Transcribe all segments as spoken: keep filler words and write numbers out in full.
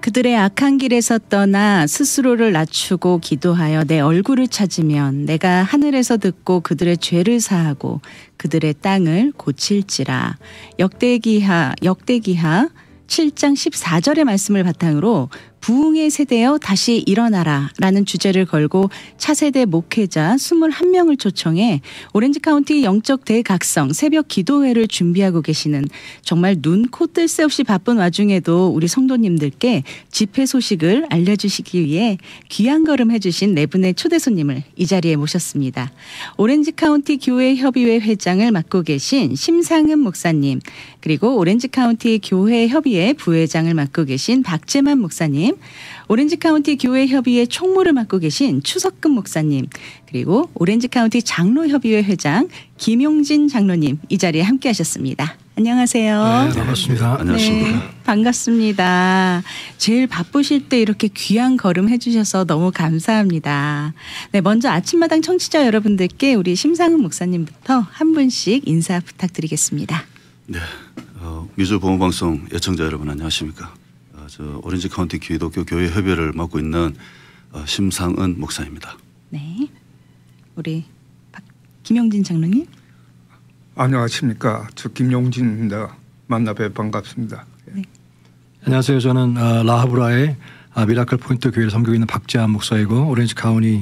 그들의 악한 길에서 떠나 스스로를 낮추고 기도하여 내 얼굴을 찾으면 내가 하늘에서 듣고 그들의 죄를 사하고 그들의 땅을 고칠지라. 역대기하 역대기하 칠 장 십사 절의 말씀을 바탕으로 부흥의 세대여 다시 일어나라 라는 주제를 걸고 차세대 목회자 이십일 명을 초청해 오렌지 카운티 영적 대각성 새벽 기도회를 준비하고 계시는 정말 눈, 코, 뜰 새 없이 바쁜 와중에도 우리 성도님들께 집회 소식을 알려주시기 위해 귀한 걸음 해주신 네 분의 초대 손님을 이 자리에 모셨습니다. 오렌지 카운티 교회 협의회 회장을 맡고 계신 심상은 목사님, 그리고 오렌지 카운티 교회 협의회 부회장을 맡고 계신 박재만 목사님, 오렌지 카운티 교회 협의회 총무를 맡고 계신 추석금 목사님, 그리고 오렌지 카운티 장로 협의회 회장 김용진 장로님 이 자리에 함께 하셨습니다. 안녕하세요. 네, 반갑습니다. 네, 안녕하십니까. 반갑습니다. 제일 바쁘실 때 이렇게 귀한 걸음 해주셔서 너무 감사합니다. 네, 먼저 아침마당 청취자 여러분들께 우리 심상은 목사님부터 한 분씩 인사 부탁드리겠습니다. 네, 어, 미주보험방송 애청자 여러분 안녕하십니까. 어, 저 오렌지 카운티 기독교 교회 협의회를 맡고 있는 어, 심상은 목사입니다. 네, 우리 박, 김용진 장로님. 안녕하십니까. 저 김용진입니다. 만나 뵈 반갑습니다. 네. 안녕하세요. 저는 라하브라의 미라클 포인트 교회를 섬기고 있는 박재한 목사이고 오렌지 카운티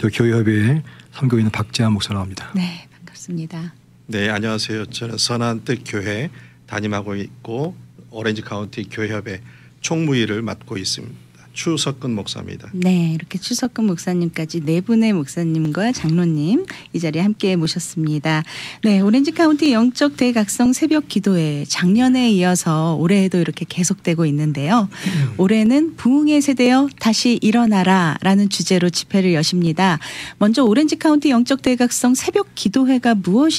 교회협의회 섬기고 있는 박재한 목사라고 합니다. 네, 반갑습니다. 네, 안녕하세요. 저는 선한뜻 교회 담임하고 있고 오렌지 카운티 교회협의 총무일을 맡고 있습니다. 추석근 목사입니다. 네, 이렇게 추석근 목사님까지 네 분의 목사님과 장로님 이 자리에 함께 모셨습니다. 네, 오렌지 카운티 영적 대각성 새벽 기도회 작년에 이어서 올해에도 이렇게 계속되고 있는데요. 음. 올해는 부흥의 세대여 다시 일어나라 라는 주제로 집회를 여십니다. 먼저 오렌지 카운티 영적 대각성 새벽 기도회가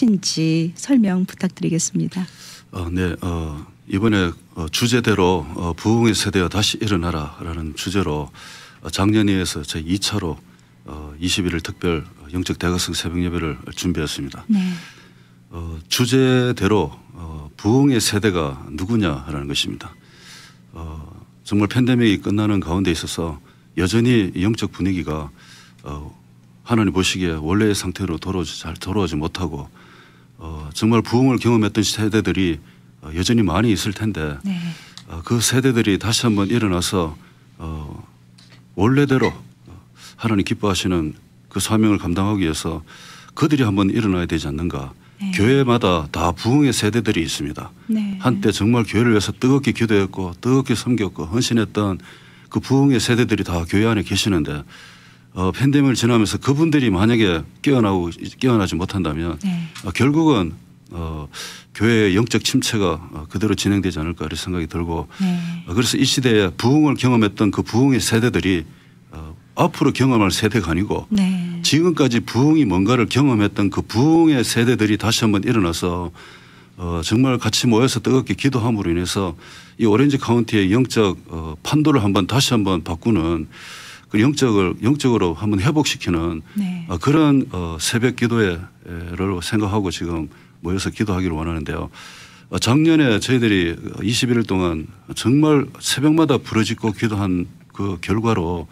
무엇인지 설명 부탁드리겠습니다. 어, 네, 어, 이번에 어, 주제대로 어, 부흥의 세대여 다시 일어나라라는 주제로 어, 작년에 이어서 제이 차로 어, 이십 일 특별 영적 대각성 새벽 예배를 준비했습니다. 네. 어, 주제대로 어, 부흥의 세대가 누구냐라는 것입니다. 어, 정말 팬데믹이 끝나는 가운데 있어서 여전히 영적 분위기가 어, 하나님 보시기에 원래의 상태로 돌아오지 잘 돌아오지 못하고 어, 정말 부흥을 경험했던 세대들이 어, 여전히 많이 있을 텐데 네. 어, 그 세대들이 다시 한번 일어나서 어, 원래대로 하나님 기뻐하시는 그 사명을 감당하기 위해서 그들이 한번 일어나야 되지 않는가. 네. 교회마다 다 부흥의 세대들이 있습니다. 네. 한때 정말 교회를 위해서 뜨겁게 기도했고 뜨겁게 섬겼고 헌신했던 그 부흥의 세대들이 다 교회 안에 계시는데 어, 팬데믹을 지나면서 그분들이 만약에 깨어나고 깨어나지 못한다면 네. 어, 결국은 어, 교회의 영적 침체가 어, 그대로 진행되지 않을까 이런 생각이 들고 네. 어, 그래서 이 시대에 부흥을 경험했던 그 부흥의 세대들이 어, 앞으로 경험할 세대가 아니고 네. 지금까지 부흥이 뭔가를 경험했던 그 부흥의 세대들이 다시 한번 일어나서 어, 정말 같이 모여서 뜨겁게 기도함으로 인해서 이 오렌지 카운티의 영적 어, 판도를 한번 다시 한번 바꾸는 그 영적을 영적으로 한번 회복시키는 네. 어, 그런 어, 새벽 기도회를 생각하고 지금 모여서 기도하기를 원하는데요. 어, 작년에 저희들이 이십일 일 동안 정말 새벽마다 부르짖고 기도한 그 결과로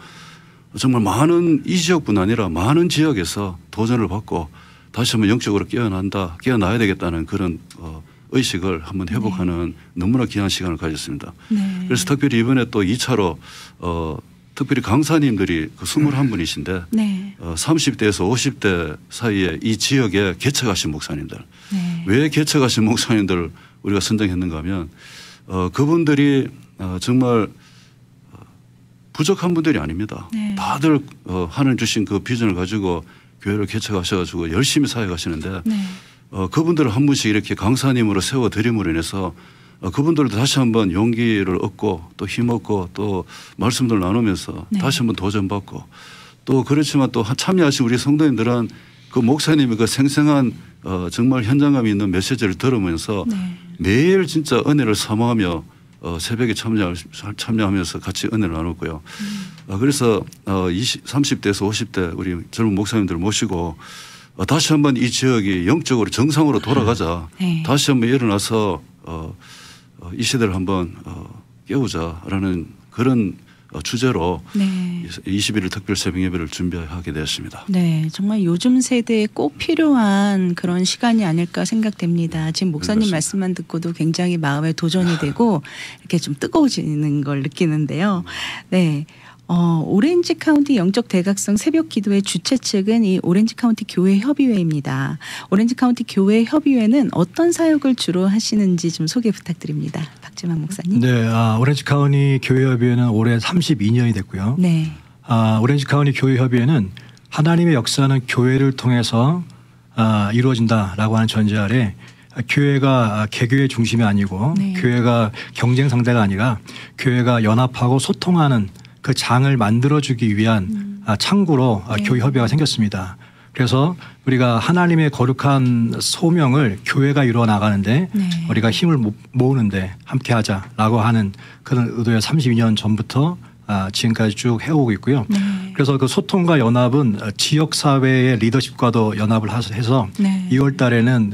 정말 많은 이 지역뿐 아니라 많은 지역에서 도전을 받고 다시 한번 영적으로 깨어난다, 깨어나야 되겠다는 그런 어, 의식을 한번 회복하는 네. 너무나 귀한 시간을 가졌습니다. 네. 그래서 특별히 이번에 또 이 차로 어, 특별히 강사님들이 그 이십일 분이신데 네. 어, 삼십 대에서 오십 대 사이에 이 지역에 개척하신 목사님들. 네. 왜 개척하신 목사님들을 우리가 선정했는가 하면 어, 그분들이 어, 정말 부족한 분들이 아닙니다. 네. 다들 어, 하나님 주신 그 비전을 가지고 교회를 개척하셔가지고 열심히 사역하시는데 네. 어, 그분들을 한 분씩 이렇게 강사님으로 세워드림으로 인해서 어, 그분들도 다시 한번 용기를 얻고 또 힘없고 또 말씀들 나누면서 네. 다시 한번 도전받고 또 그렇지만 또 참여하신 우리 성도님들은 그 목사님의 그 생생한 어, 정말 현장감 있는 메시지를 들으면서 네. 매일 진짜 은혜를 사모하며 어, 새벽에 참여, 참여하면서 같이 은혜를 나눴고요. 음. 어, 그래서 어, 이십, 삼십 대에서 오십 대 우리 젊은 목사님들을 모시고 어, 다시 한번 이 지역이 영적으로 정상으로 돌아가자. 네. 다시 한번 일어나서 어, 어, 이 시대를 한번 어, 깨우자라는 그런 주제로 네. 이십일 일 특별 새벽 예배를 준비하게 되었습니다. 네, 정말 요즘 세대에 꼭 필요한 그런 시간이 아닐까 생각됩니다. 지금 목사님 그렇습니다. 말씀만 듣고도 굉장히 마음에 도전이 되고 이렇게 좀 뜨거워지는 걸 느끼는데요. 네. 어, 오렌지 카운티 영적 대각성 새벽 기도회 주최 측은 이 오렌지 카운티 교회 협의회입니다. 오렌지 카운티 교회 협의회는 어떤 사역을 주로 하시는지 좀 소개 부탁드립니다. 박재만 목사님. 네, 아, 오렌지 카운티 교회 협의회는 올해 삼십이 년이 됐고요. 네. 아, 오렌지 카운티 교회 협의회는 하나님의 역사는 교회를 통해서 아, 이루어진다라고 하는 전제 아래 교회가 개교의 중심이 아니고 네. 교회가 경쟁 상대가 아니라 교회가 연합하고 소통하는 그 장을 만들어주기 위한 음. 창구로 네. 교회 협의회가 생겼습니다. 그래서 우리가 하나님의 거룩한 소명을 교회가 이루어 나가는데 네. 우리가 힘을 모으는데 함께하자라고 하는 그런 의도에 삼십이 년 전부터 지금까지 쭉 해오고 있고요. 네. 그래서 그 소통과 연합은 지역사회의 리더십과도 연합을 해서 네. 이월 달에는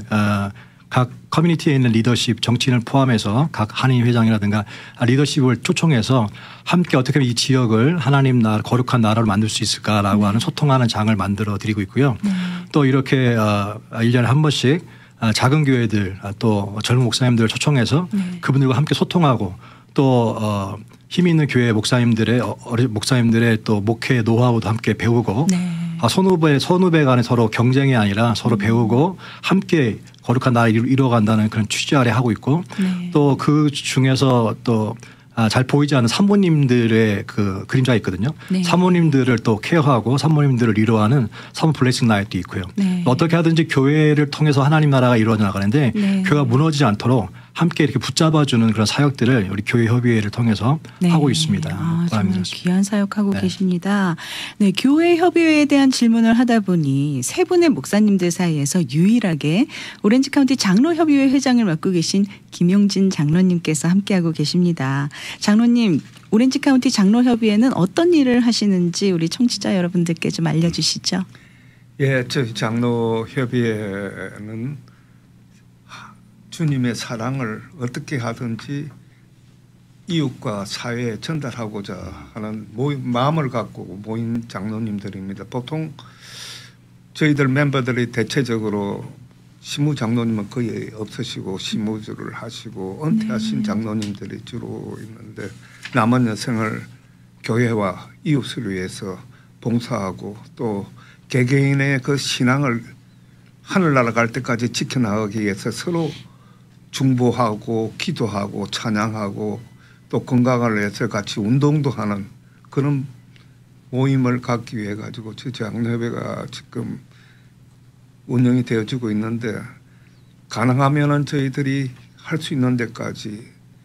각 커뮤니티에 있는 리더십, 정치인을 포함해서 각 한인 회장이라든가 리더십을 초청해서 함께 어떻게 하면 이 지역을 하나님 나라, 거룩한 나라로 만들 수 있을까라고 하는 소통하는 장을 만들어 드리고 있고요. 네. 또 이렇게 일 년에 한 번씩 작은 교회들 또 젊은 목사님들을 초청해서 네. 그분들과 함께 소통하고 또 힘 있는 교회 목사님들의 목사님들의 또 목회 노하우도 함께 배우고 네. 선후배 선후배 간에 서로 경쟁이 아니라 서로 배우고 함께 거룩한 나라를 이루어간다는 그런 취지 아래 하고 있고 네. 또 그 중에서 또 잘 보이지 않는 사모님들의 그 그림자가 있거든요. 네. 사모님들을 또 케어하고 사모님들을 위로하는 사모 블레싱 나잇도 있고요. 네. 어떻게 하든지 교회를 통해서 하나님 나라가 이루어져 나가는데 네. 교회가 무너지지 않도록 함께 이렇게 붙잡아주는 그런 사역들을 우리 교회 협의회를 통해서 네. 하고 있습니다. 아, 정말 바람이 귀한 사역하고 네. 계십니다. 네, 교회 협의회에 대한 질문을 하다 보니 세 분의 목사님들 사이에서 유일하게 오렌지 카운티 장로 협의회 회장을 맡고 계신 김용진 장로님께서 함께하고 계십니다. 장로님, 오렌지 카운티 장로 협의회는 어떤 일을 하시는지 우리 청취자 여러분들께 좀 알려주시죠. 예, 저희 장로 협의회는 주님의 사랑을 어떻게 하든지 이웃과 사회에 전달하고자 하는 모임, 마음을 갖고 모인 장로님들입니다. 보통 저희들 멤버들이 대체적으로 시무 장로님은 거의 없으시고 시무주를 하시고 은퇴하신 네. 장로님들이 주로 있는데 남은 여생을 교회와 이웃을 위해서 봉사하고 또 개개인의 그 신앙을 하늘나라 갈 때까지 지켜나가기 위해서 서로 중보하고 기도하고 찬양하고 또 건강을 위해서 같이 운동도 하는 그런 모임을 갖기 위해 가지고 저 장로협회가 지금 운영이 되어지고 있는데 가능하면은 저희들이 할 수 있는 데까지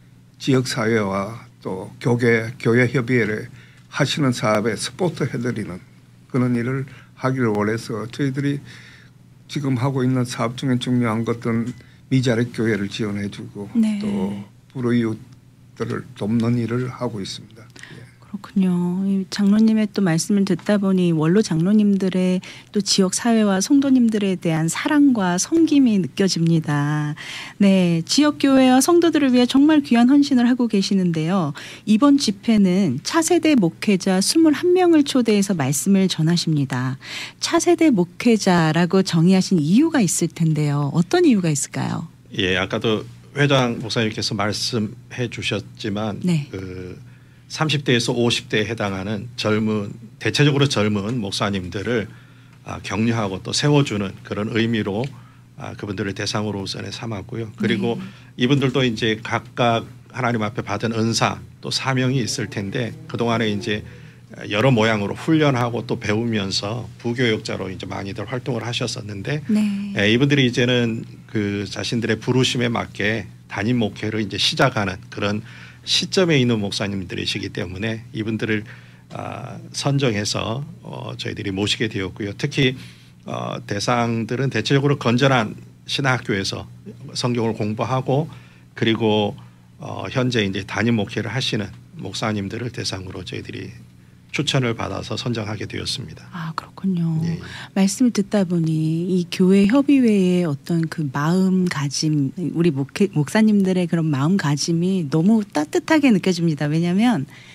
지역사회와 또 교계, 교회협의회를 하시는 사업에 스포트 해드리는 그런 일을 하기를 원해서 저희들이 지금 하고 있는 사업 중에 중요한 것들은 미자립 교회를 지원해주고 네. 또 불우이웃들을 돕는 일을 하고 있습니다. 예. 그렇군요. 이 장로님의 또 말씀을 듣다 보니 원로 장로님들의 또 지역 사회와 성도님들에 대한 사랑과 섬김이 느껴집니다. 네, 지역 교회와 성도들을 위해 정말 귀한 헌신을 하고 계시는데요. 이번 집회는 차세대 목회자 이십일 명을 초대해서 말씀을 전하십니다. 차세대 목회자라고 정의하신 이유가 있을 텐데요. 어떤 이유가 있을까요? 예, 아까도 회장 목사님께서 말씀해 주셨지만 네. 그 삼십 대에서 오십 대에 해당하는 젊은 대체적으로 젊은 목사님들을 격려하고 또 세워주는 그런 의미로 그분들을 대상으로 우선에 삼았고요. 그리고 네. 이분들도 이제 각각 하나님 앞에 받은 은사 또 사명이 있을 텐데 그동안에 이제 여러 모양으로 훈련하고 또 배우면서 부교육자로 이제 많이들 활동을 하셨었는데 네. 예, 이분들이 이제는 그 자신들의 부르심에 맞게 담임 목회를 이제 시작하는 그런 시점에 있는 목사님들이시기 때문에 이분들을 어, 선정해서 어, 저희들이 모시게 되었고요. 특히 어, 대상들은 대체적으로 건전한 신학교에서 성경을 공부하고 그리고 어, 현재 이제 담임 목회를 하시는 목사님들을 대상으로 저희들이 추천을 받아서 선정하게 되었습니다. 아, 그렇군요. 예. 말씀을 듣다 보니 이 교회 협의회의 어떤 그 마음가짐, 우리 목회, 목사님들의 그런 마음가짐이 너무 따뜻하게 느껴집니다. 왜냐하면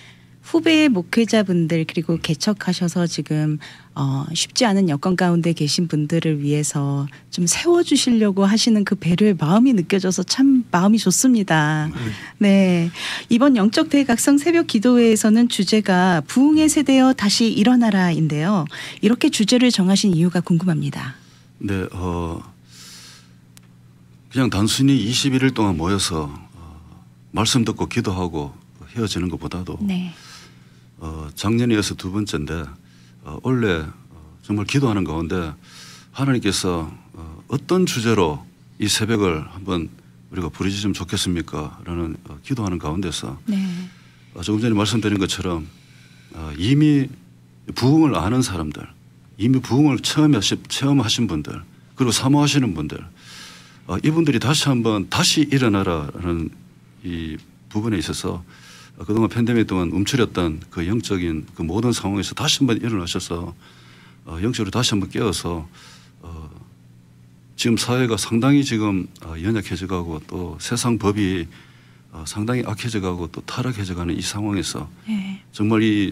후배 목회자분들 그리고 개척하셔서 지금 어, 쉽지 않은 여건 가운데 계신 분들을 위해서 좀 세워주시려고 하시는 그 배려의 마음이 느껴져서 참 마음이 좋습니다. 네, 이번 영적 대각성 새벽 기도회에서는 주제가 부흥의 세대여 다시 일어나라인데요. 이렇게 주제를 정하신 이유가 궁금합니다. 네, 어, 그냥 단순히 이십일 일 동안 모여서 어, 말씀 듣고 기도하고 헤어지는 것보다도 네. 어, 작년에 이어서 두 번째인데 어, 원래 어, 정말 기도하는 가운데 하나님께서 어, 어떤 주제로 이 새벽을 한번 우리가 부르짖으면 좋겠습니까? 라는 어, 기도하는 가운데서 네. 어, 조금 전에 말씀드린 것처럼 어, 이미 부흥을 아는 사람들, 이미 부흥을 체험하신, 체험하신 분들, 그리고 사모하시는 분들, 어, 이분들이 다시 한번 다시 일어나라라는 이 부분에 있어서 어, 그동안 팬데믹 동안 움츠렸던 그 영적인 그 모든 상황에서 다시 한번 일어나셔서 어, 영적으로 다시 한번 깨어서 어, 지금 사회가 상당히 지금 어, 연약해져가고 또 세상 법이 어, 상당히 악해져가고 또 타락해져가는 이 상황에서 네. 정말 이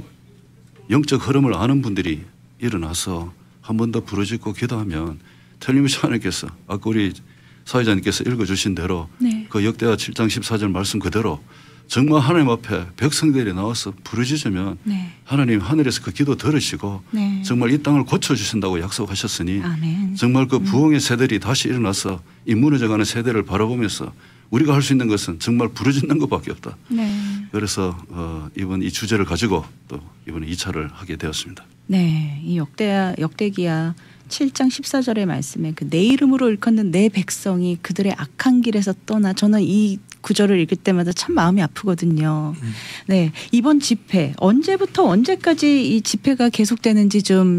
영적 흐름을 아는 분들이 일어나서 한 번 더 부르짖고 기도하면 틀림없이 하나님께서 아까 우리 사회자님께서 읽어주신 대로 네. 그 역대하 칠 장 십사 절 말씀 그대로 정말 하나님 앞에 백성들이 나와서 부르짖으면 네. 하나님 하늘에서 그 기도 들으시고 네. 정말 이 땅을 고쳐주신다고 약속하셨으니 아멘. 정말 그 부흥의 세대들이 다시 일어나서 이 무너져가는 세대를 바라보면서 우리가 할 수 있는 것은 정말 부르짖는 것밖에 없다. 네. 그래서 어, 이번 이 주제를 가지고 또 이번에 이 차를 하게 되었습니다. 네, 이 역대야 역대기야 칠 장 십사 절의 말씀에 그 내 이름으로 일컫는 내 백성이 그들의 악한 길에서 떠나 저는 이 구절을 읽을 때마다 참 마음이 아프거든요. 음. 네, 이번 집회 언제부터 언제까지 이 집회가 계속되는지 좀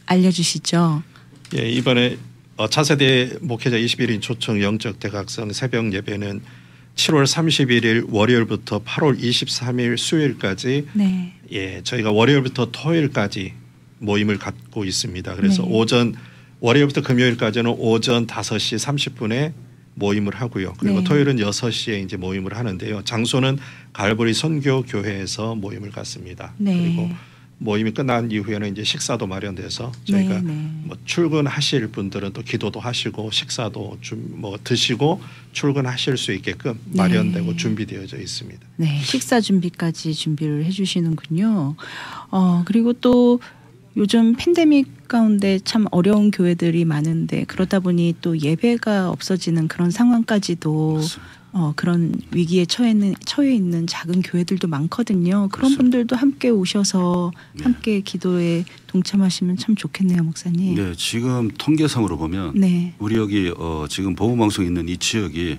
알려주시죠. 예, 이번에 어, 차세대 목회자 이십일 인 초청 영적 대각성 새벽 예배는 칠월 삼십일일 월요일부터 팔월 이십삼일 수요일까지 네. 예, 저희가 월요일부터 토요일까지 모임을 갖고 있습니다. 그래서 네. 오전 월요일부터 금요일까지는 오전 다섯 시 삼십 분에 모임을 하고요. 그리고 네. 토요일은 여섯 시에 이제 모임을 하는데요. 장소는 갈보리 선교교회에서 모임을 갖습니다. 네. 그리고 모임이 끝난 이후에는 이제 식사도 마련돼서 저희가 네, 네. 뭐 출근하실 분들은 또 기도도 하시고 식사도 좀 뭐 드시고 출근하실 수 있게끔 네. 마련되고 준비되어져 있습니다. 네, 식사 준비까지 준비를 해주시는군요. 어, 그리고 또 요즘 팬데믹 가운데 참 어려운 교회들이 많은데 그러다 보니 또 예배가 없어지는 그런 상황까지도 어, 그런 위기에 처해 있는, 처해 있는 작은 교회들도 많거든요. 그런 그렇습니다. 분들도 함께 오셔서 네. 함께 기도에 동참하시면 참 좋겠네요, 목사님. 네, 지금 통계상으로 보면 네. 우리 여기 어, 지금 보호방송이 있는 이 지역이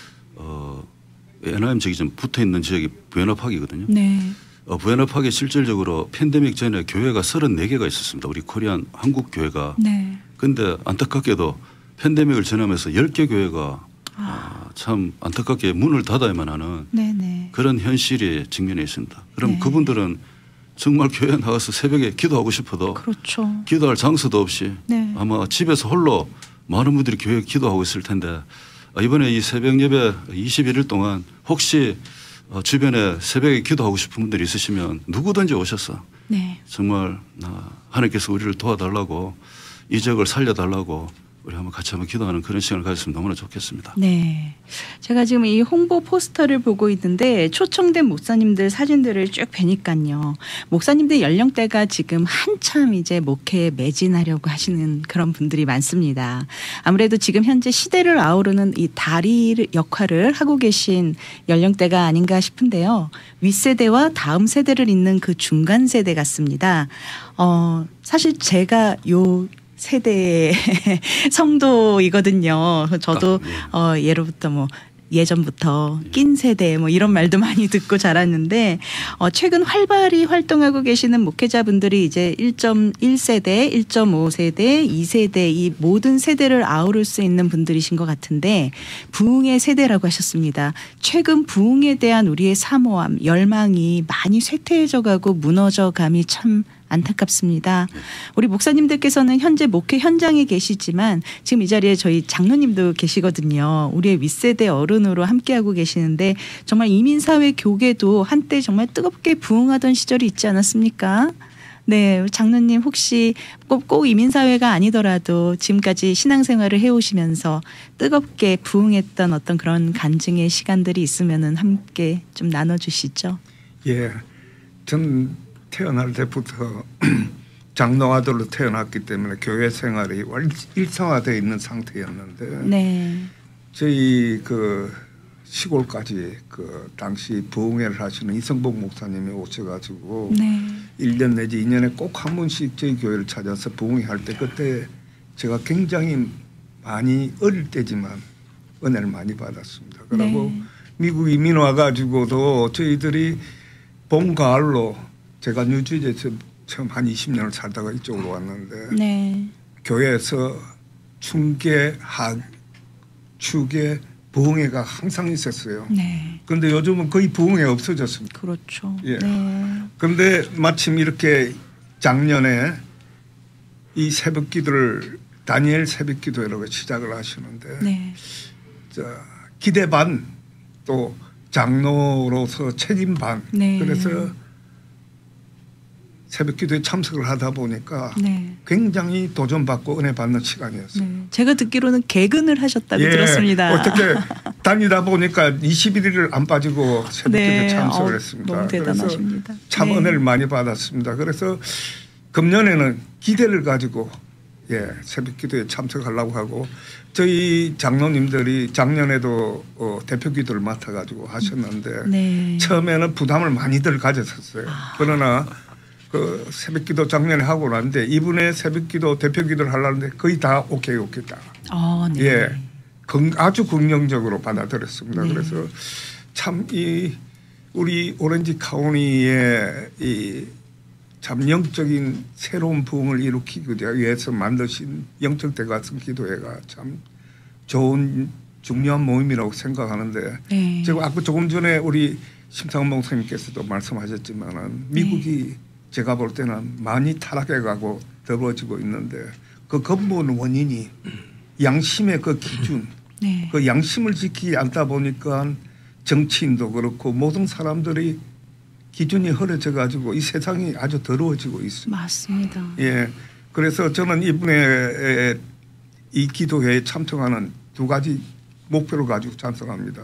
어, 에너엠 지역이 좀 붙어 있는 지역이 부연합학이거든요. 네. 어, 부연합학에 실질적으로 팬데믹 전에 교회가 서른네 개가 있었습니다. 우리 코리안 한국 교회가. 네. 근데 안타깝게도 팬데믹을 지나면서 열 개 교회가 아. 어, 참 안타깝게 문을 닫아야만 하는 네네. 그런 현실에 직면해 있습니다. 그럼 네. 그분들은 정말 교회에 나가서 새벽에 기도하고 싶어도 그렇죠. 기도할 장소도 없이 네. 아마 집에서 홀로 많은 분들이 교회에 기도하고 있을 텐데 이번에 이 새벽 예배 이십일 일 동안 혹시 주변에 새벽에 기도하고 싶은 분들이 있으시면 누구든지 오셔서 네. 정말 하나님께서 우리를 도와달라고 이 지역을 살려달라고 우리 한번 같이 한번 기도하는 그런 시간을 가졌으면 너무나 좋겠습니다. 네. 제가 지금 이 홍보 포스터를 보고 있는데 초청된 목사님들 사진들을 쭉 뵈니까요. 목사님들 연령대가 지금 한참 이제 목회에 매진하려고 하시는 그런 분들이 많습니다. 아무래도 지금 현재 시대를 아우르는 이 다리 역할을 하고 계신 연령대가 아닌가 싶은데요. 윗세대와 다음 세대를 잇는 그 중간 세대 같습니다. 어, 사실 제가 요 세대의 성도이거든요. 저도 어, 예로부터 뭐 예전부터 낀 세대 뭐 이런 말도 많이 듣고 자랐는데 어, 최근 활발히 활동하고 계시는 목회자분들이 이제 일 점 일 세대, 일 점 오 세대, 이 세대 이 모든 세대를 아우를 수 있는 분들이신 것 같은데 부흥의 세대라고 하셨습니다. 최근 부흥에 대한 우리의 사모함, 열망이 많이 쇠퇴해져가고 무너져감이 참 안타깝습니다. 우리 목사님들께서는 현재 목회 현장에 계시지만 지금 이 자리에 저희 장로님도 계시거든요. 우리의 윗세대 어른으로 함께하고 계시는데 정말 이민사회 교계도 한때 정말 뜨겁게 부흥하던 시절이 있지 않았습니까? 네, 장로님 혹시 꼭, 꼭 이민사회가 아니더라도 지금까지 신앙생활을 해오시면서 뜨겁게 부흥했던 어떤 그런 간증의 시간들이 있으면은 함께 좀 나눠주시죠. 예, 전 태어날 때부터 장로 아들로 태어났기 때문에 교회 생활이 일상화되어 있는 상태였는데 네. 저희 그 시골까지 그 당시 부흥회를 하시는 이성복 목사님이 오셔가지고 네. 일 년 내지 이 년에 꼭 한 번씩 저희 교회를 찾아서 부흥회 할 때 그때 제가 굉장히 많이 어릴 때지만 은혜를 많이 받았습니다. 그리고 네. 미국 이민 와가지고도 저희들이 봄 가을로 제가 뉴저지에서 처음 한 이십 년을 살다가 이쪽으로 왔는데 네. 교회에서 중계, 학, 축계, 부흥회가 항상 있었어요. 네. 그런데 요즘은 거의 부흥회 없어졌습니다. 그렇죠. 예. 네. 그런데 마침 이렇게 작년에 이 새벽기도를 다니엘 새벽기도회라고 시작을 하시는데 네. 자, 기대 반 또 장로로서 책임 반 네. 그래서 새벽기도에 참석을 하다 보니까 네. 굉장히 도전받고 은혜 받는 시간이었어요. 네. 제가 듣기로는 개근을 하셨다고 예, 들었습니다. 어떻게 다니다 보니까 이십일 일을 안 빠지고 새벽기도에 네. 참석을 어, 했습니다. 너무 대단하십니다. 그래서 참 네. 은혜를 많이 받았습니다. 그래서 금년에는 기대를 가지고 예, 새벽기도에 참석하려고 하고 저희 장로님들이 작년에도 어, 대표기도를 맡아가지고 하셨는데 네. 처음에는 부담을 많이들 가졌었어요. 아. 그러나 그 새벽기도 작년에 하고 났는데 이분의 새벽기도 대표기도를 하려는데 거의 다 오케이 오케이 다. 어, 네. 예, 긍, 아주 긍정적으로 받아들였습니다. 네. 그래서 참 이 우리 오렌지 카운티의 이 참 영적인 새로운 부흥을 일으키기 위해서 만드신 영적 대가성 기도회가 참 좋은 중요한 모임이라고 생각하는데 네. 제가 아까 조금 전에 우리 심상원 목사님께서도 말씀하셨지만은 미국이 네. 제가 볼 때는 많이 타락해가고 더러워지고 있는데 그 근본 원인이 양심의 그 기준, 네. 그 양심을 지키지 않다 보니까 정치인도 그렇고 모든 사람들이 기준이 흐려져 가지고 이 세상이 아주 더러워지고 있습니다. 맞습니다. 예, 그래서 저는 이번에 이 기도회에 참석하는 두 가지 목표를 가지고 참석합니다.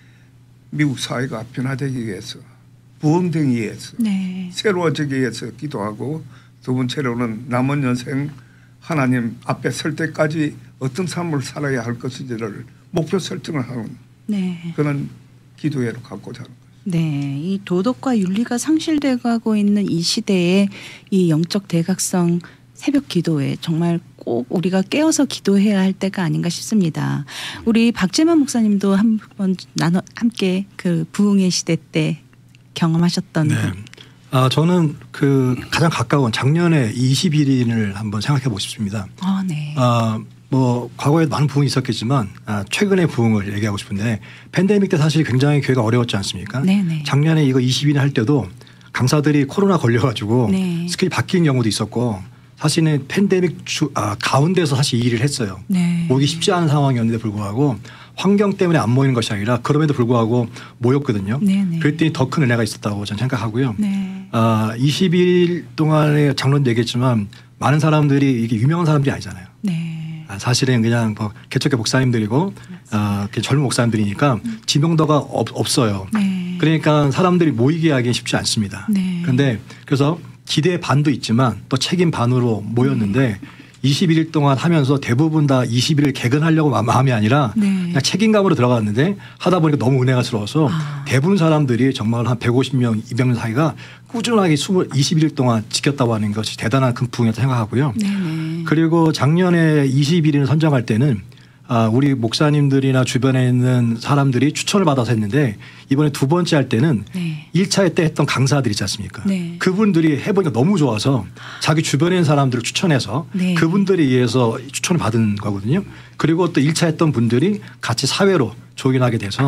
미국 사회가 변화되기 위해서, 부흥되기 위해서, 네. 새로워지기 위해서 기도하고 두 번째로는 남은 인생 하나님 앞에 설 때까지 어떤 삶을 살아야 할 것인지를 목표 설정을 하는 네. 그런 기도회로 갖고자 하는 거죠. 네, 이 도덕과 윤리가 상실돼가고 있는 이 시대에 이 영적 대각성 새벽 기도회 정말 꼭 우리가 깨어서 기도해야 할 때가 아닌가 싶습니다. 우리 박재만 목사님도 한번 나눠 함께 그 부흥의 시대 때 경험하셨던. 네. 아 저는 그 가장 가까운 작년에 이십일 일을 한번 생각해 보고 싶습니다. 아, 네. 아, 뭐 과거에 많은 부흥이 있었겠지만 아, 최근의 부흥을 얘기하고 싶은데 팬데믹 때 사실 굉장히 교회가 어려웠지 않습니까? 네네. 작년에 이거 이십일 일 할 때도 강사들이 코로나 걸려가지고 네. 스케줄이 바뀐 경우도 있었고 사실은 팬데믹 주, 아, 가운데서 사실 이 일을 했어요. 네. 모이기 쉽지 않은 상황이었는데 불구하고 환경 때문에 안 모이는 것이 아니라 그럼에도 불구하고 모였거든요. 네네. 그랬더니 더 큰 은혜가 있었다고 저는 생각하고요. 네. 아, 이십일 일 동안에 장로님 얘기했지만 많은 사람들이 이게 유명한 사람들이 아니잖아요. 네. 아, 사실은 그냥 뭐 개척교 목사님들이고 아, 젊은 목사님들이니까 지명도가 없, 없어요. 네. 그러니까 사람들이 모이게 하기 쉽지 않습니다. 네. 그런데 그래서 기대 반도 있지만 또 책임 반으로 모였는데 이십일 일 동안 하면서 대부분 다 이십일 일 개근하려고 마음이 아니라 네. 그냥 책임감으로 들어갔는데 하다 보니까 너무 은혜가스러워서 아. 대부분 사람들이 정말 한 백오십 명, 이백 명 사이가 꾸준하게 이십일 일 동안 지켰다고 하는 것이 대단한 큰 부흥이라고 생각하고요. 네네. 그리고 작년에 이십일 일을 선정할 때는 아, 우리 목사님들이나 주변에 있는 사람들이 추천을 받아서 했는데 이번에 두 번째 할 때는 네. 일 차 때 했던 강사들 있지 않습니까? 네. 그분들이 해보니까 너무 좋아서 자기 주변에 있는 사람들을 추천해서 네. 그분들에 의해서 추천을 받은 거거든요. 그리고 또 일 차 했던 분들이 같이 사회로 조인하게 돼서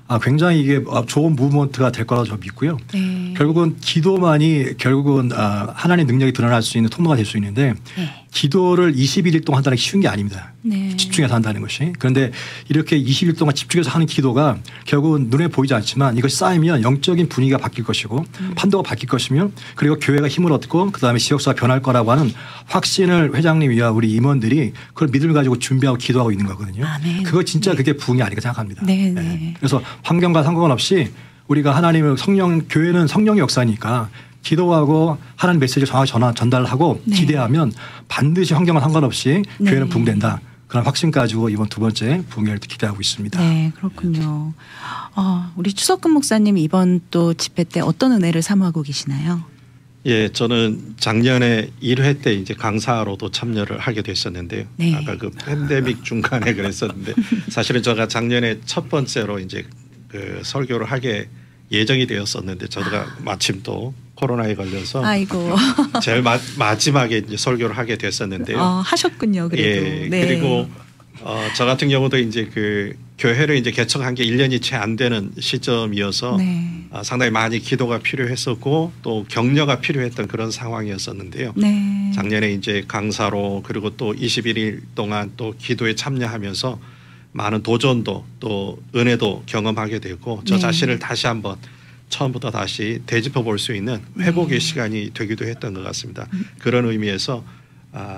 아, 굉장히 이게 좋은 무브먼트가 될 거라고 저는 믿고요. 네. 결국은 기도만이 결국은 아, 하나님의 능력이 드러날 수 있는 통로가 될 수 있는데 네. 기도를 이십일 일 동안 한다는 게 쉬운 게 아닙니다. 네. 집중해서 한다는 것이. 그런데 이렇게 이십 일 동안 집중해서 하는 기도가 결국은 눈에 보이지 않지만 이것이 쌓이면 영적인 분위기가 바뀔 것이고 음. 판도가 바뀔 것이며 그리고 교회가 힘을 얻고 그다음에 지역사가 변할 거라고 하는 확신을 회장님이와 우리 임원들이 그걸 믿음을 가지고 준비하고 기도하고 있는 거거든요. 아멘. 그거 진짜 네. 그게 부흥이 아닐까 생각합니다. 네, 네. 네. 그래서 환경과 상관없이 우리가 하나님을 성령 교회는 성령의 역사니까 기도하고 하나님 메시지를 정확히 전하, 전달하고 네. 기대하면 반드시 환경과 상관없이 네. 교회는 부흥된다. 그런 확신 가지고 이번 두 번째 부흥회를 기대하고 있습니다. 네, 그렇군요. 어, 우리 추석근 목사님 이번 또 집회 때 어떤 은혜를 사모하고 계시나요? 예, 저는 작년에 일 회 때 이제 강사로도 참여를 하게 됐었는데요. 네. 아까 그 팬데믹 중간에 그랬었는데 사실은 제가 작년에 첫 번째로 이제 그 설교를 하게 예정이 되었었는데 저가 마침 또 코로나에 걸려서 아이고. 제일 마, 마지막에 이제 설교를 하게 됐었는데요. 어, 하셨군요. 그래도. 예, 네. 그리고 어, 저 같은 경우도 이제 그 교회를 이제 개척한 게 일 년이 채 안 되는 시점이어서 네. 어, 상당히 많이 기도가 필요했었고 또 격려가 필요했던 그런 상황이었었는데요. 네. 작년에 이제 강사로 그리고 또 이십일 일 동안 또 기도에 참여하면서 많은 도전도 또 은혜도 경험하게 되고 저 네. 자신을 다시 한번 처음부터 다시 되짚어 볼 수 있는 회복의 네. 시간이 되기도 했던 것 같습니다. 그런 의미에서 아,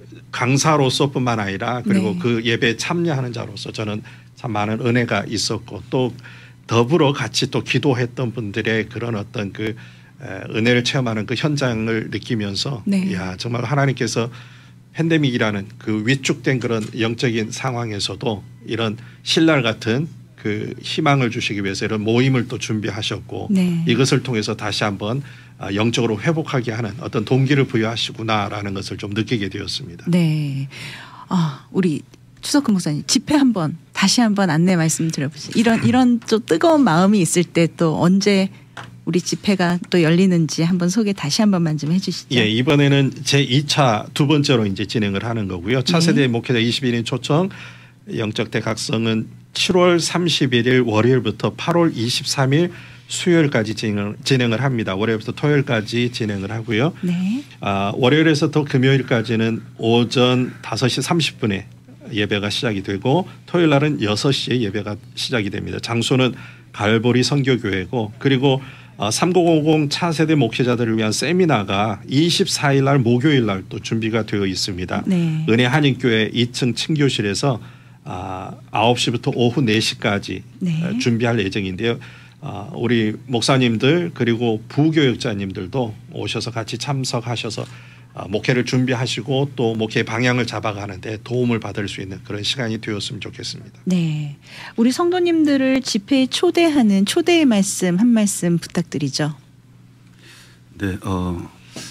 강사로서뿐만 아니라 그리고 네. 그 예배에 참여하는 자로서 저는 참 많은 은혜가 있었고 또 더불어 같이 또 기도했던 분들의 그런 어떤 그 은혜를 체험하는 그 현장을 느끼면서 네. 야 정말 하나님께서 팬데믹이라는 그 위축된 그런 영적인 상황에서도 이런 신랄 같은 그 희망을 주시기 위해서 이런 모임을 또 준비하셨고 네. 이것을 통해서 다시 한번 영적으로 회복하게 하는 어떤 동기를 부여하시구나라는 것을 좀 느끼게 되었습니다. 네. 아, 우리 추석근 목사님 집회 한번 다시 한번 안내 말씀 드려보시죠. 이런 이런 좀 뜨거운 마음이 있을 때 또 언제 우리 집회가 또 열리는지 한번 소개 다시 한 번만 좀 해주시죠. 예, 이번에는 제이 차 두 번째로 이제 진행을 하는 거고요. 차세대 네. 목회자 이십일 인 초청 영적 대각성은 칠월 삼십일 일 월요일부터 팔월 이십삼 일 수요일까지 진행을, 진행을 합니다. 월요일부터 토요일까지 진행을 하고요. 네. 아, 월요일에서부터 금요일까지는 오전 다섯 시 삼십 분에 예배가 시작이 되고 토요일 날은 여섯 시에 예배가 시작이 됩니다. 장소는 갈보리 선교교회고 그리고 삼공오공 차세대 목회자들을 위한 세미나가 이십사 일 날 목요일 날 또 준비가 되어 있습니다. 네. 은혜 한인교회 이 층 친교실에서 아홉 시부터 오후 네 시까지 네. 준비할 예정인데요. 우리 목사님들 그리고 부교육자님들도 오셔서 같이 참석하셔서 목회를 준비하시고 또 목회 방향을 잡아가는데 도움을 받을 수 있는 그런 시간이 되었으면 좋겠습니다. 네, 우리 성도님들을 집회에 초대하는 초대의 말씀 한 말씀 부탁드리죠. 네, 어,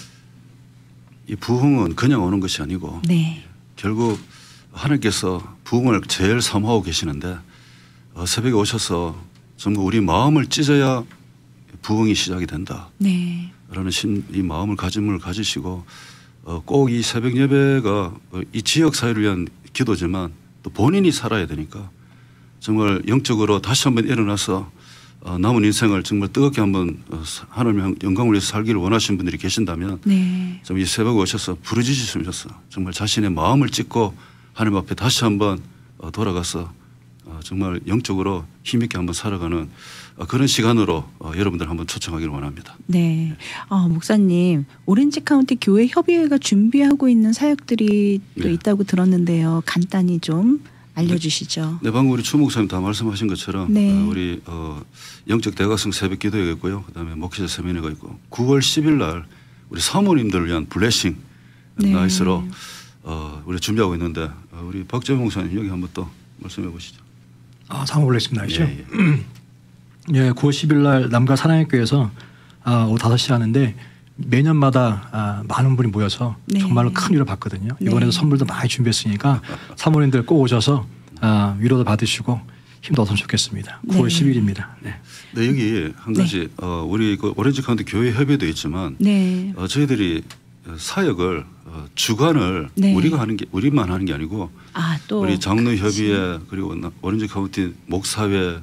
이 부흥은 그냥 오는 것이 아니고 네. 결국 하나님께서 부흥을 제일 사모하고 계시는데 어, 새벽에 오셔서 전부 우리 마음을 찢어야 부흥이 시작이 된다. 네. 라는 신, 이 마음을 가짐을 가지시고 어, 꼭 이 새벽 예배가 이 지역 사회를 위한 기도지만 또 본인이 살아야 되니까 정말 영적으로 다시 한번 일어나서 어, 남은 인생을 정말 뜨겁게 한번 어, 하나님의 영광을 위해서 살기를 원하시는 분들이 계신다면 네. 좀 이 새벽에 오셔서 부르짖으시면서 정말 자신의 마음을 찢고 하나님 앞에 다시 한번 어, 돌아가서 어, 정말 영적으로 힘있게 한번 살아가는 어, 그런 시간으로 어, 여러분들 한번 초청하기를 원합니다. 네. 어, 목사님 오렌지 카운티 교회 협의회가 준비하고 있는 사역들이 또 네. 있다고 들었는데요. 간단히 좀 알려주시죠. 네, 방금 우리 추 목사님 다 말씀하신 것처럼 네. 어, 우리 어, 영적 대각성 새벽 기도회가 있고요. 그다음에 목회자 세미나가 있고 구월 십일 날 우리 사모님들을 위한 블레싱 네. 나이스로 어, 우리 준비하고 있는데 어, 우리 박재용 목사님 여기 한번 또 말씀해 보시죠. 아, 사모 블레싱 나이죠. 예, 예. 예, 구월 십일 날 남가 사랑학교에서 아, 오후 다섯 시 하는데 매년마다 아, 많은 분이 모여서 네. 정말로 큰 위로 받거든요. 이번에도 네. 선물도 많이 준비했으니까 사모님들 꼭 오셔서 아, 위로도 받으시고 힘도 얻으면 좋겠습니다. 구월 네. 십 일입니다. 네. 네, 여기 한 가지 네. 어, 우리 그 오렌지 카운티 교회 협의도 있지만 네. 어, 저희들이 사역을 어, 주관을 네. 우리가 하는 게 우리만 하는 게 아니고 아, 또 우리 장로 협의회 그리고 오렌지 카운티 목사회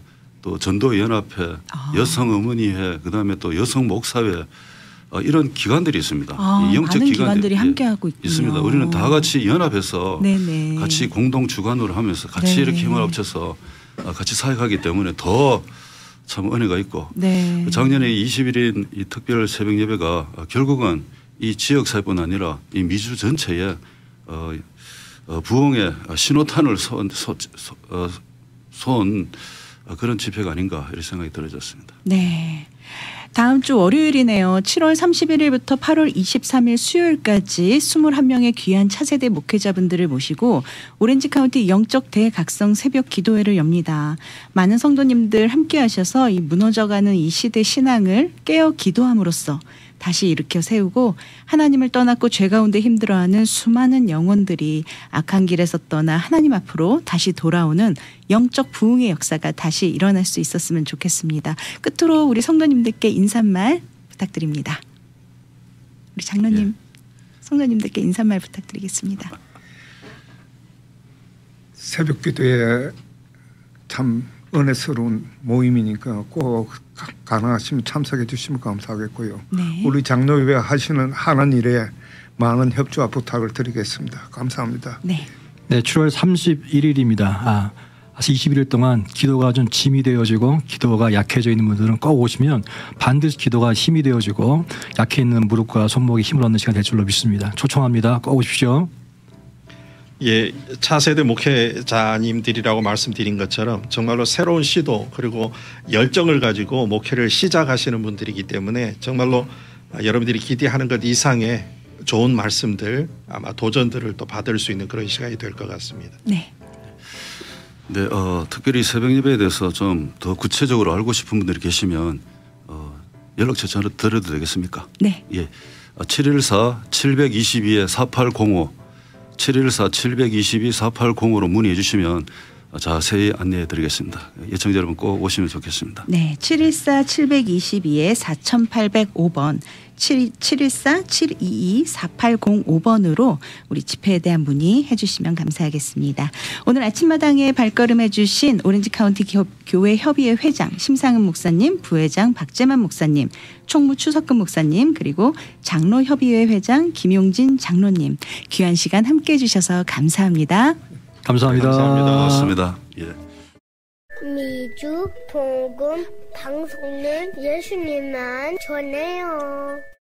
또 전도연합회, 아. 여성어머니회, 그다음에 또 여성목사회 어, 이런 기관들이 있습니다. 아, 이 영적 많은 기관들이, 기관들이 함께하고 있군요. 있습니다. 우리는 다 같이 연합해서 네네. 같이 공동 주관으로 하면서 같이 네네. 이렇게 힘을 합쳐서 같이 사역하기 때문에 더 참 은혜가 있고 네. 작년에 이십 일인 이 특별 새벽 예배가 결국은 이 지역 사회뿐 아니라 이 미주 전체에 어, 어, 부흥의 신호탄을 쏜, 소, 소, 어, 쏜 그런 집회가 아닌가 이런 생각이 들어졌습니다. 네. 다음 주 월요일이네요. 칠월 삼십일일부터 팔월 이십삼일 수요일까지 이십일 명의 귀한 차세대 목회자분들을 모시고 오렌지 카운티 영적 대각성 새벽 기도회를 엽니다. 많은 성도님들 함께 하셔서 이 무너져가는 이 시대 신앙을 깨어 기도함으로써 다시 일으켜 세우고 하나님을 떠났고 죄 가운데 힘들어하는 수많은 영혼들이 악한 길에서 떠나 하나님 앞으로 다시 돌아오는 영적 부흥의 역사가 다시 일어날 수 있었으면 좋겠습니다. 끝으로 우리 성도님들께 인사말 부탁드립니다. 우리 장로님, 예. 성도님들께 인사말 부탁드리겠습니다. 새벽 기도에 참 은혜스러운 모임이니까 꼭 가능하시면 참석해 주시면 감사하겠고요. 네. 우리 장로회에 하시는 하는 일에 많은 협조와 부탁을 드리겠습니다. 감사합니다. 네. 네, 칠월 삼십일일입니다. 아, 이십 일 동안 기도가 좀 짐이 되어지고 기도가 약해져 있는 분들은 꼭 오시면 반드시 기도가 힘이 되어지고 약해 있는 무릎과 손목에 힘을 얻는 시간 될 줄로 믿습니다. 초청합니다. 꼭 오십시오. 예, 차세대 목회자님들이라고 말씀드린 것처럼 정말로 새로운 시도 그리고 열정을 가지고 목회를 시작하시는 분들이기 때문에 정말로 여러분들이 기대하는 것 이상의 좋은 말씀들 아마 도전들을 또 받을 수 있는 그런 시간이 될 것 같습니다. 네. 네, 어, 특별히 새벽 예배에 대해서 좀 더 구체적으로 알고 싶은 분들이 계시면 어, 연락처 전화 드려도 되겠습니까? 네. 예, 칠일사 칠이이 사팔공오 칠일사 칠이이 사팔공오로 문의해 주시면 자세히 안내해 드리겠습니다. 예청자 여러분 꼭 오시면 좋겠습니다. 네, 칠일사 칠이이 사팔공오번 칠일사 칠이이 사팔공오번으로 우리 집회에 대한 문의해 주시면 감사하겠습니다. 오늘 아침마당에 발걸음해 주신 오렌지 카운티 교회 협의회 회장 심상은 목사님, 부회장 박재만 목사님, 총무 추석근 목사님, 그리고 장로협의회 회장 김용진 장로님 귀한 시간 함께해 주셔서 감사합니다. 감사합니다. 감사합니다. 고맙습니다. 예. 미주 복음 방송은 예수님만 전해요.